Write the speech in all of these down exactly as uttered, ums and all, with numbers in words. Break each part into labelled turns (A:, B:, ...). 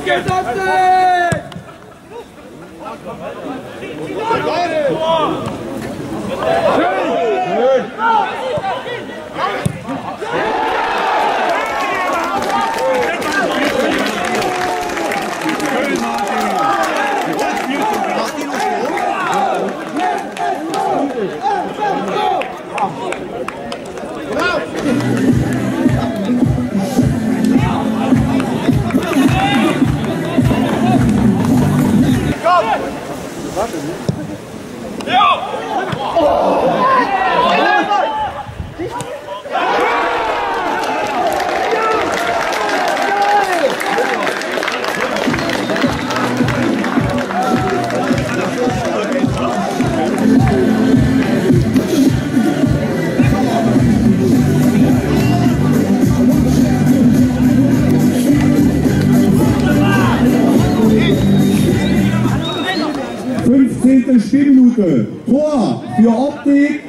A: fünfzehnte Spielminute. Tor für Optik.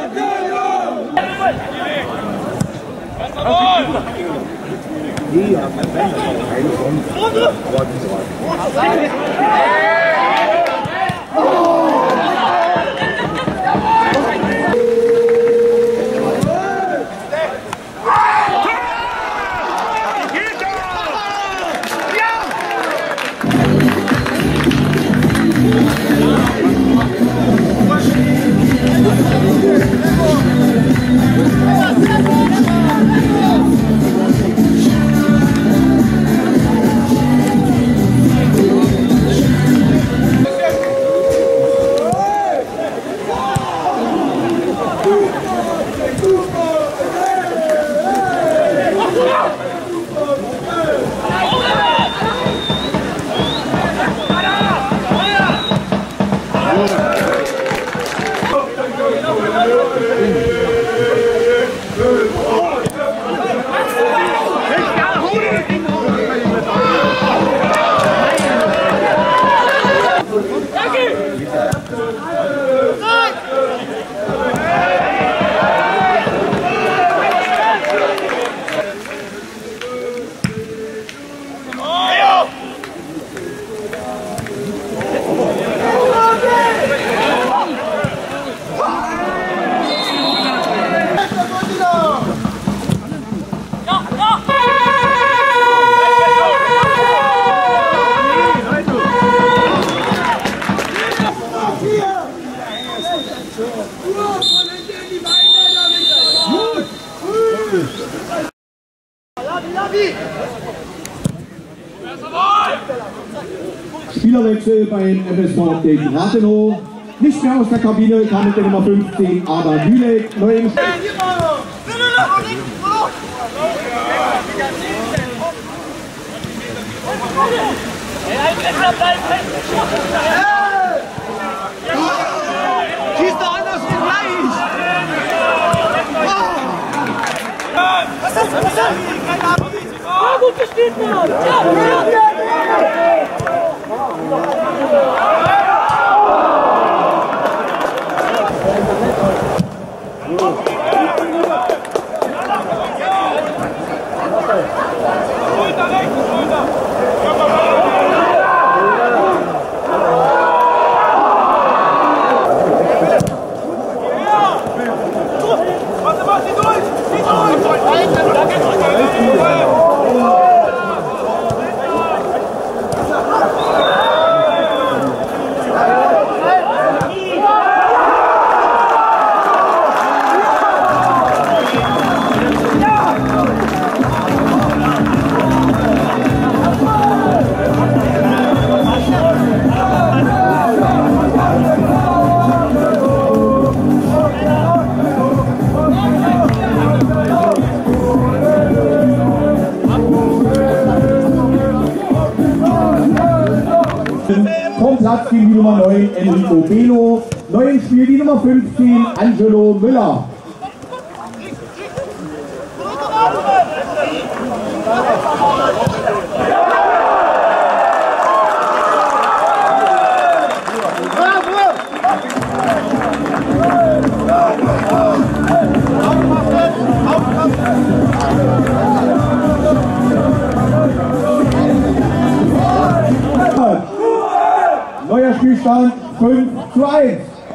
A: Spielerwechsel beim F S V gegen Rathenow. Nicht mehr aus der Kabine kam mit der Nummer fünfzehn Adam Bülek. Neuen
B: Schieß doch anders wie gleich! Was ist das? Was ist das? Ah, gut gespielt, Mann! Ja, ja!
A: Vom Platz gegen die Nummer neun Enrico Belo. Neu im Spiel die Nummer fünfzehn Angelo Müller. Neuer Spielstand fünf zu eins.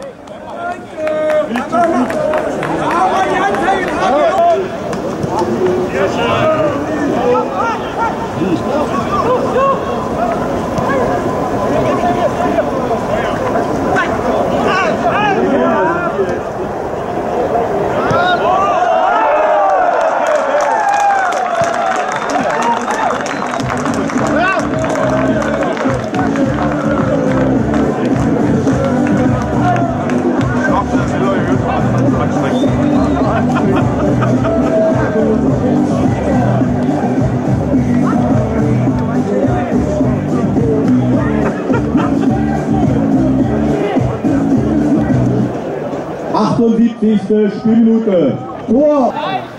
A: achtundsiebzigste Spielminute. Tor!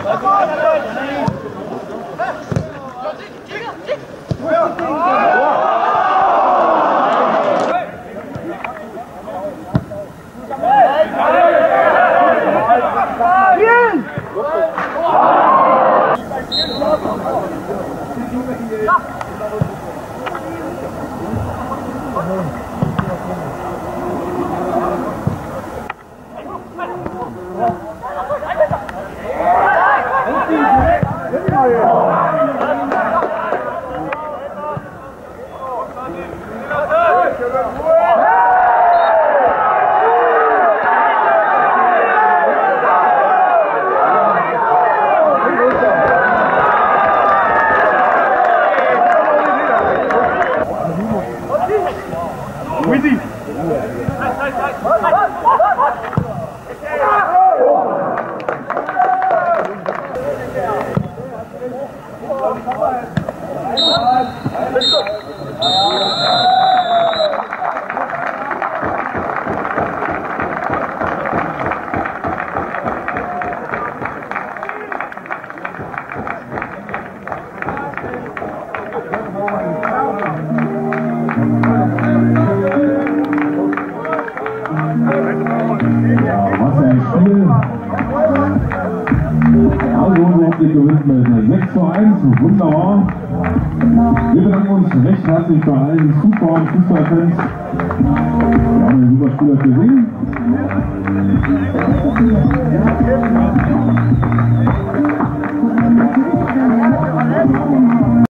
C: sechs zu eins, wunderbar. Wir bedanken uns recht herzlich bei allen Zuschauern und Fußballfans. Wir haben einen super Spieler gesehen.